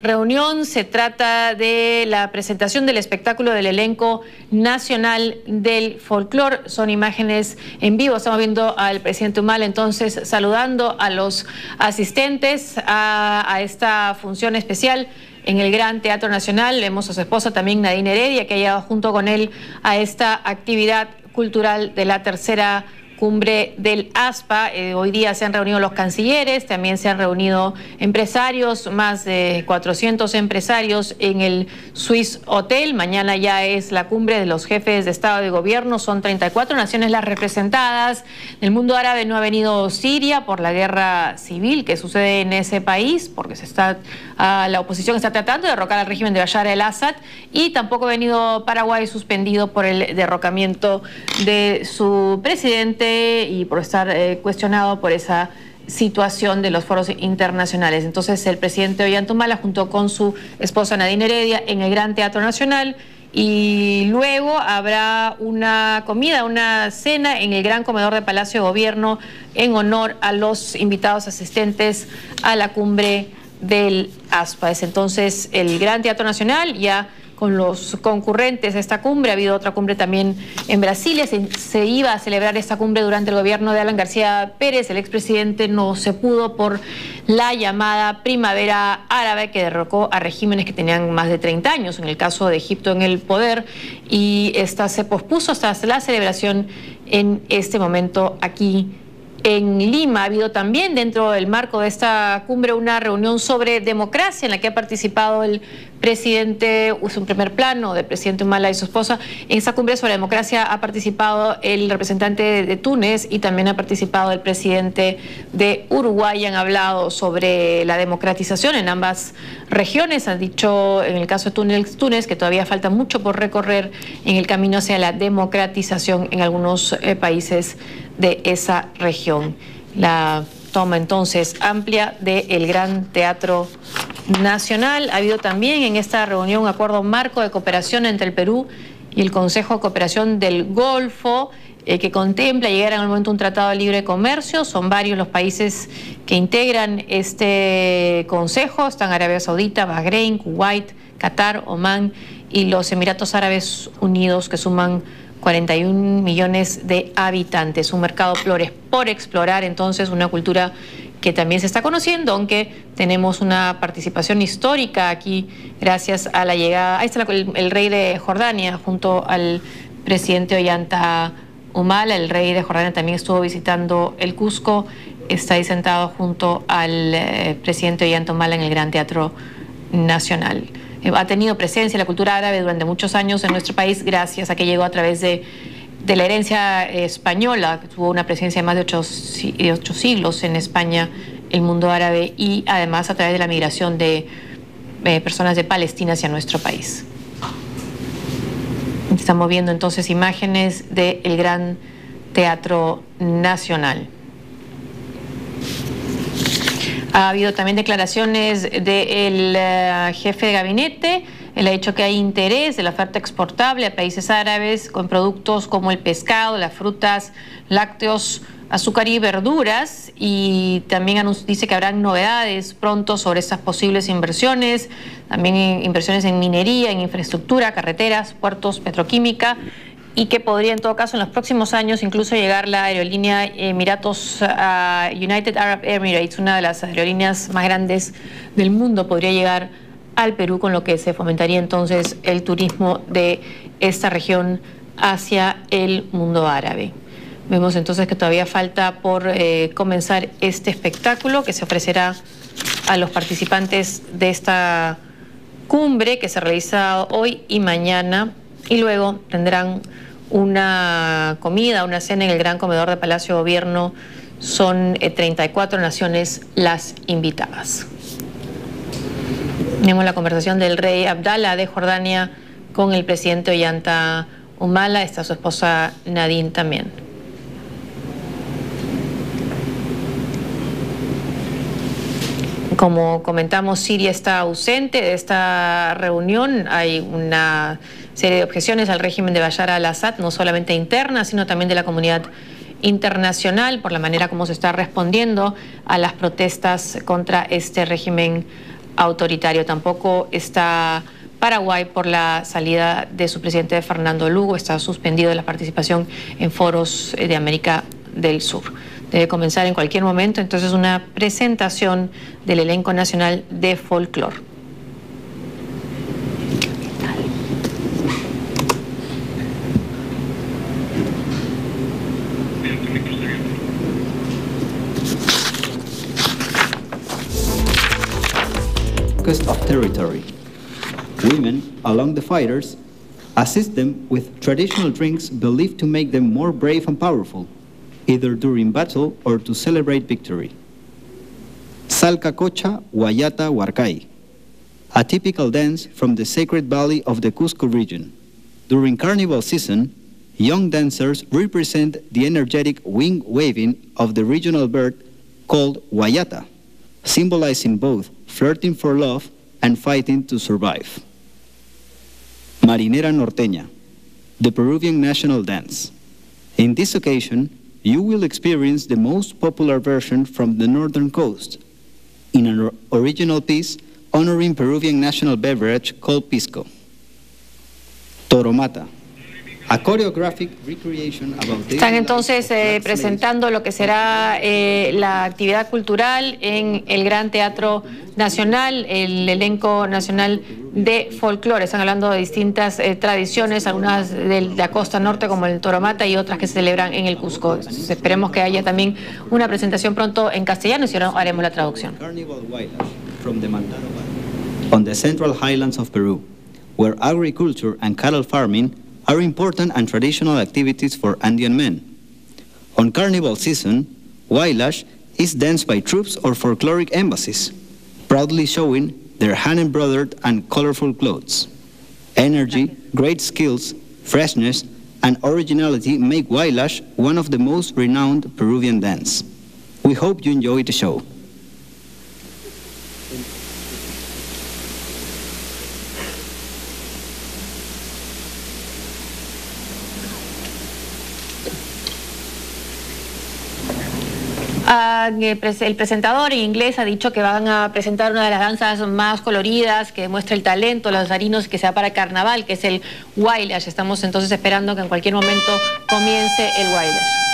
reunión. Se trata de la presentación del espectáculo del elenco nacional del folclore. Son imágenes en vivo. Estamos viendo al presidente Humala entonces saludando a los asistentes a esta función especial en el Gran Teatro Nacional. Vemos a su esposa también, Nadine Heredia, que ha llegado junto con él a esta actividad cultural de la tercera cumbre del ASPA. Hoy día se han reunido los cancilleres, también se han reunido empresarios, más de 400 empresarios en el Swiss Hotel. Mañana ya es la cumbre de los jefes de Estado y Gobierno, son 34 naciones las representadas. Del mundo árabe no ha venido Siria por la guerra civil que sucede en ese país, porque la oposición está tratando de derrocar al régimen de Bashar al-Assad, y tampoco ha venido Paraguay, suspendido por el derrocamiento de su presidente y por estar cuestionado por esa situación de los foros internacionales. Entonces el presidente Ollanta Humala junto con su esposa Nadine Heredia en el Gran Teatro Nacional, y luego habrá una comida, una cena en el Gran Comedor de Palacio de Gobierno en honor a los invitados asistentes a la cumbre del ASPA. Es entonces el Gran Teatro Nacional ya con los concurrentes a esta cumbre. Ha habido otra cumbre también en Brasilia. Se iba a celebrar esta cumbre durante el gobierno de Alan García Pérez. El expresidente no se pudo por la llamada primavera árabe que derrocó a regímenes que tenían más de 30 años, en el caso de Egipto en el poder, y esta se pospuso hasta la celebración en este momento aquí en Lima. Ha habido también dentro del marco de esta cumbre una reunión sobre democracia en la que ha participado el presidente, es un primer plano del presidente Humala y su esposa. En esta cumbre sobre democracia ha participado el representante de Túnez y también ha participado el presidente de Uruguay. Han hablado sobre la democratización en ambas regiones. Han dicho, en el caso de Túnez, que todavía falta mucho por recorrer en el camino hacia la democratización en algunos países de esa región. La toma entonces amplia del Gran Teatro Nacional. Ha habido también en esta reunión un acuerdo marco de cooperación entre el Perú y el Consejo de Cooperación del Golfo, que contempla llegar en el momento a un tratado de libre comercio. Son varios los países que integran este consejo. Están Arabia Saudita, Bahrein, Kuwait, Qatar, Omán y los Emiratos Árabes Unidos, que suman 41 millones de habitantes. Un mercado por explorar, entonces, una cultura que también se está conociendo, aunque tenemos una participación histórica aquí gracias a la llegada. Ahí está el rey de Jordania junto al presidente Ollanta Humala. El rey de Jordania también estuvo visitando el Cusco, está ahí sentado junto al presidente Ollanta Humala en el Gran Teatro Nacional. Ha tenido presencia la cultura árabe durante muchos años en nuestro país gracias a que llegó a través de la herencia española, que tuvo una presencia de más de 8 siglos en España, el mundo árabe, y además a través de la migración de personas de Palestina hacia nuestro país. Estamos viendo entonces imágenes del Gran Teatro Nacional. Ha habido también declaraciones del jefe de gabinete. Él ha dicho que hay interés de la oferta exportable a países árabes con productos como el pescado, las frutas, lácteos, azúcar y verduras, y también dice que habrán novedades pronto sobre estas posibles inversiones, también inversiones en minería, en infraestructura, carreteras, puertos, petroquímica, y que podría en todo caso en los próximos años incluso llegar la aerolínea Emiratos United Arab Emirates, una de las aerolíneas más grandes del mundo, podría llegar al Perú, con lo que se fomentaría entonces el turismo de esta región hacia el mundo árabe. Vemos entonces que todavía falta por comenzar este espectáculo que se ofrecerá a los participantes de esta cumbre que se realiza hoy y mañana, y luego tendrán una comida, una cena en el Gran Comedor de Palacio de Gobierno. Son 34 naciones las invitadas. Tenemos la conversación del rey Abdallah de Jordania con el presidente Ollanta Humala. Está su esposa Nadine también. Como comentamos, Siria está ausente de esta reunión. Hay una serie de objeciones al régimen de Bashar al-Assad, no solamente internas, sino también de la comunidad internacional, por la manera como se está respondiendo a las protestas contra este régimen autoritario. Tampoco está Paraguay por la salida de su presidente Fernando Lugo. Está suspendido de la participación en foros de América del Sur. Debe comenzar en cualquier momento, entonces, una presentación del elenco nacional de folclore. Of territory. Women, along the fighters, assist them with traditional drinks believed to make them more brave and powerful, either during battle or to celebrate victory. Salcacocha Guayata Huarcay, a typical dance from the sacred valley of the Cusco region. During carnival season, young dancers represent the energetic wing waving of the regional bird called Guayata, symbolizing both flirting for love and fighting to survive. Marinera Norteña, the Peruvian national dance. In this occasion, you will experience the most popular version from the northern coast, in an original piece honoring Peruvian national beverage called pisco. Toromata, a choreographic recreation about Están entonces presentando lo que será la actividad cultural en el Gran Teatro Nacional, el elenco nacional de folclore. Están hablando de distintas tradiciones, algunas de la costa norte como el Toromata y otras que se celebran en el Cusco. Entonces, esperemos que haya también una presentación pronto en castellano y si no haremos la traducción. On the central highlands of Peru, where agriculture and cattle farming are important and traditional activities for Andean men. On carnival season, Wailash is danced by troops or folkloric embassies, proudly showing their hand-embroidered and colorful clothes. Energy, great skills, freshness, and originality make Wailash one of the most renowned Peruvian dance. We hope you enjoy the show. El presentador en inglés ha dicho que van a presentar una de las danzas más coloridas, que demuestra el talento, los danzarinos, que sea para carnaval, que es el Wailash. Estamos entonces esperando que en cualquier momento comience el Wailash.